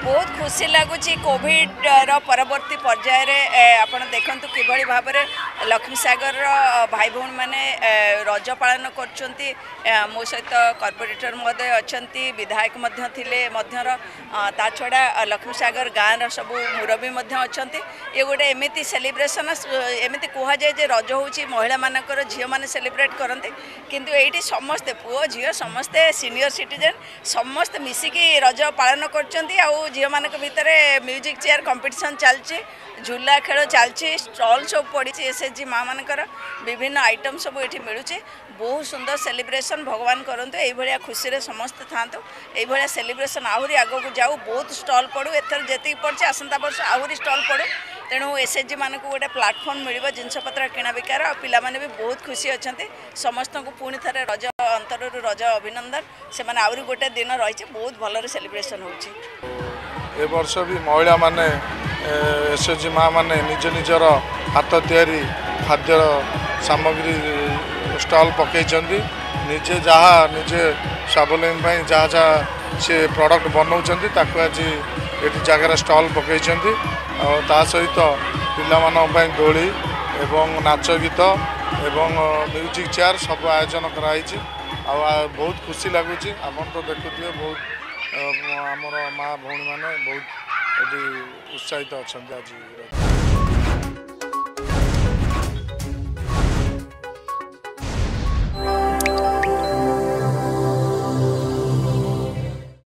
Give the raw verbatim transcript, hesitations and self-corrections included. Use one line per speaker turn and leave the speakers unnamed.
बहुत खुशी लगुच कोविड रो परवर्ती पर्यायर आप देखु कि भाव में लक्ष्मी सागर भाई भौणी मैंने रज पालन कर मो सहित कॉर्पोरेटर महोदय अच्छा विधायक ता छड़ा लक्ष्मी सागर गाँव सब मुरबी अच्छा ये गोटे एमती सेलिब्रेशन एमती कह जाए रज हूँ महिला मानकर झील मैंने सेलिब्रेट करते किंतु ये समस्ते पुओ झील समस्ते सीनियर सिटीजन समस्त मिसिकी रज पालन कर झील मान भितर म्यूजिक चेयर कंपटीशन चलती झूला खेल चलती स्टॉल सब पड़ी एसएचजी माँ मानकर विभिन्न आइटम सब ये मिलूँ बहुत सुंदर सेलिब्रेशन भगवान करूँ ये खुशी रे समस्त था ये सेलिब्रेशन आहरी आग को जाऊ बहुत स्टॉल पड़ू एथर जी पड़े आसंता वर्ष आहरी स्टॉल पड़ू तेणु एसएचजी मान को गोटे प्लाटफर्म मिल जिनपतर किणा बिकार आ पिला माने भी बहुत खुशी अच्छा समस्त को पुणी थे रज अंतर रज अभिनंदन से मैंने आहरी गोटे दिन रही बहुत भल सेलिब्रेशन हो
वर्ष भी महिला माने एसएचजी माँ माने निज निजर हाथ तैयारी खाद्य सामग्री स्टॉल पकई निजे जहाँ निजे स्वावलम्बी जहाँ जहाँ सी प्रोडक्ट बनाऊँच आज ये जगार स्टॉल पकई सहित पिला दोली एवं नाच गीत एवं म्यूजिक चेयर सब आयोजन कराई बहुत खुशी लगुच आप तो देखुए बहुत आमर माँ भौणी मैंने बहुत उत्साहित अच्छा आज।